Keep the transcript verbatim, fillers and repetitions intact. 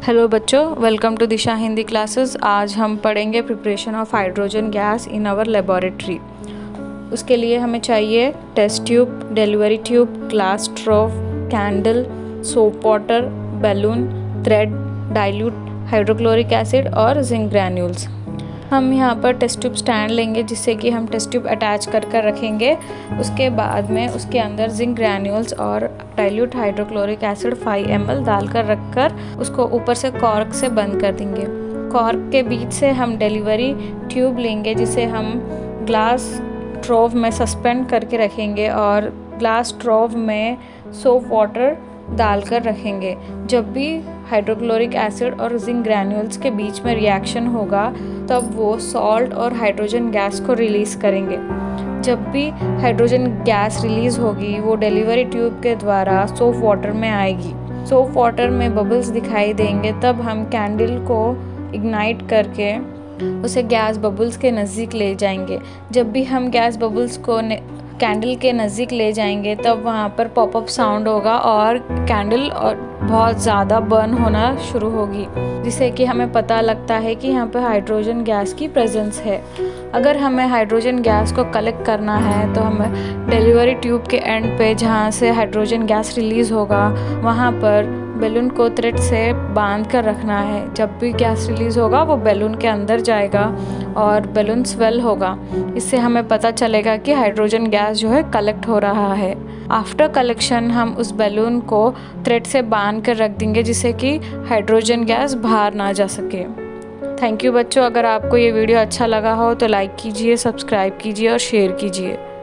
Hello बच्चों, welcome to Disha Hindi classes. आज हम पढ़ेंगे preparation of hydrogen gas in our laboratory. उसके लिए हमें चाहिए test tube, delivery tube, glass trough, candle, soap water, balloon, thread, dilute hydrochloric acid और जिंक ग्रैन्यूल्स। हम यहाँ पर टेस्ट ट्यूब स्टैंड लेंगे जिससे कि हम टेस्ट ट्यूब अटैच कर कर रखेंगे। उसके बाद में उसके अंदर जिंक ग्रैन्यूल्स और dilute hydrochloric acid five M L डालकर रखकर उसको ऊपर से कॉर्क से बंद कर देंगे। कॉर्क के बीच से हम डिलीवरी ट्यूब लेंगे जिसे हम ग्लास स्ट्रोव में सस्पेंड करके रखेंगे और ग्लास स्ट्रोव में सोप वाटर डालकर रखेंगे। जब भी हाइड्रोक्लोरिक एसिड और जिंक ग्रैन्यूल्स के बीच में रिएक्शन होगा तब वो सॉल्ट और हाइड्रोजन गैस को रिलीज़ करेंगे। जब भी हाइड्रोजन गैस रिलीज़ होगी वो डिलीवरी ट्यूब के द्वारा सोप वाटर में आएगी। सोप वाटर में बबल्स दिखाई देंगे तब हम कैंडल को इग्नाइट करके उसे गैस बबल्स के नज़दीक ले जाएंगे। जब भी हम गैस बबल्स को कैंडल के नज़दीक ले जाएंगे तब वहाँ पर पॉपअप साउंड होगा और कैंडल और बहुत ज़्यादा बर्न होना शुरू होगी, जिससे कि हमें पता लगता है कि यहाँ पर हाइड्रोजन गैस की प्रेजेंस है। अगर हमें हाइड्रोजन गैस को कलेक्ट करना है तो हमें डिलीवरी ट्यूब के एंड पे जहाँ से हाइड्रोजन गैस रिलीज़ होगा वहाँ पर बैलून को थ्रेड से बांध कर रखना है। जब भी गैस रिलीज़ होगा वो बैलून के अंदर जाएगा और बैलून स्वेल होगा। इससे हमें पता चलेगा कि हाइड्रोजन गैस जो है कलेक्ट हो रहा है। आफ्टर कलेक्शन हम उस बैलून को थ्रेड से बांध कर रख देंगे जिससे कि हाइड्रोजन गैस बाहर ना जा सके। थैंक यू बच्चों। अगर आपको ये वीडियो अच्छा लगा हो तो लाइक कीजिए, सब्सक्राइब कीजिए और शेयर कीजिए।